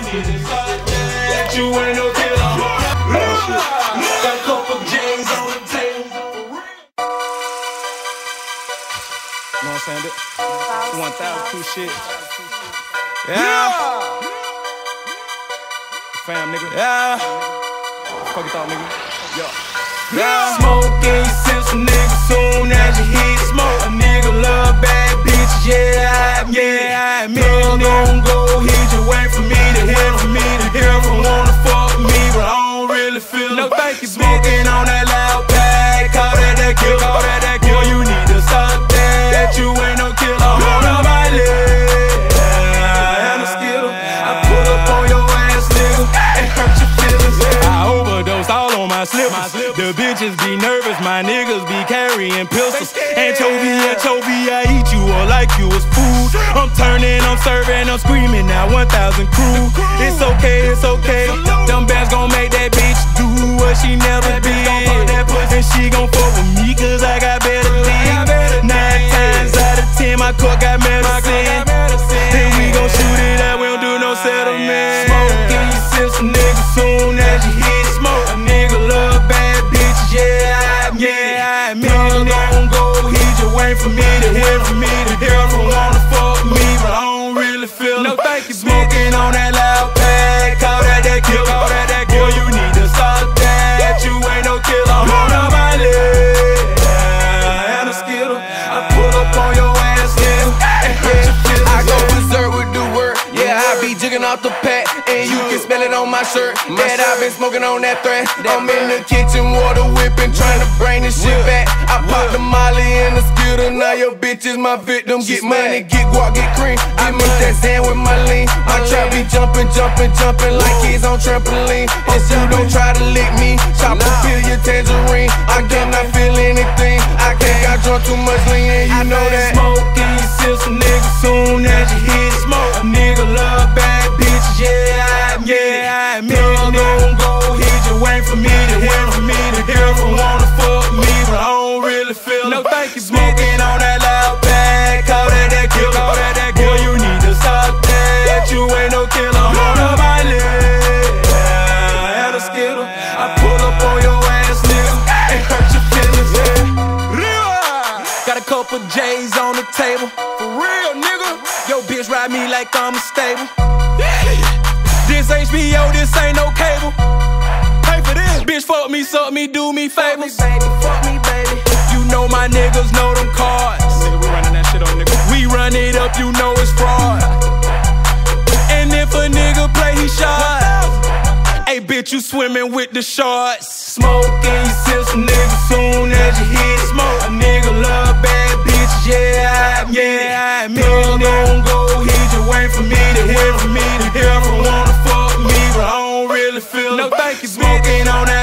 need to stop that. You ain't no killer. Got a couple J's on the table. You know what I'm saying? 1,000, cool shit. Yeah. Fam, nigga. Yeah. Fuck you thought, nigga. Yeah. Smoking since a nigga soon as you hit smoke. A nigga love bad bitches, yeah, I admit it. Gon' go hit you, wait for me to hear from me to hear from wanna fuck me, but I don't really feel no thank you, smoking on that loud pack, call that kill, Boy, you need to stop that. You ain't no killer. Hold on my leg. I'm a skittle. I pull up on your ass, nigga, and hurt your feelings. I overdose all on my slippers. The bitches be nervous, my niggas be carrying pistols. Anchovy, I eat you all like you was food. I'm turning, I'm serving, I'm screaming now 1,000 crew. It's okay, it's okay. Them bands gon' make that bitch do what she never did. And she gon' fuck with me cause I got better dick. 9 times out of 10 my court got medicine. Then we gon' shoot it out, we don't do no settlement. Smoking you since a nigga soon as you hit smoke. A nigga love bad bitches, yeah, I admit it. Gon' go hit you, wait for me to hear from me to hear from wanna fuck me, but I don't really feel no thank you, smoking on that loud pack, call that kill, Boy, you need to stop that. You ain't no killer. Hold on my leg. And a skittle. I pull up on your ass, nigga, and hurt your feelings. I go berserk with the word. Yeah, I be jigging off the pack, and you can smell it on my shirt. That I've been smoking on that thread. I'm in the kitchen, water whipping, trying to bring this shit back. I pop the molly and the skittle. Now your bitch is my victim. Get money, get guac, get cream. I mix that Zan with my lean. My trap be jumping like kids on trampoline. And you don't try to lick me, chop a feel your tangerine. I cannot feel anything. I can't got drunk too much lean, and you know that. Smoking you since a nigga soon as you hit smoke. A nigga love bad bitches, yeah, I admit it. Gon' go hit you, wait for me to hear from me to hear from wanna fuck me, but I don't really feel no thank you, smoking on that loud pack, call that kill, Boy, you need to stop that. You ain't no killer. Hold on my leg. And a skittle. I pull up on your ass, nigga, and hurt your feelings. Got a couple J's on the table. For real, nigga. Yo, bitch ride me like I'm a stable. This HBO, this ain't no cable. Pay for this. Bitch, fuck me, suck me, do me favors. Fuck me, baby. You know my niggas know them cards. Nigga, we running that shit on nigga. We run it up, you know it's fraud. And if a nigga play, he shot. Hey, bitch, you swimming with the sharks. Smoking since a nigga soon as you hit smoke. A nigga love bad bitches, yeah, I admit it. Gon' go hit you, wait for me to hear from me to hear from wanna fuck me, but I don't really feel no thank you, smoking on that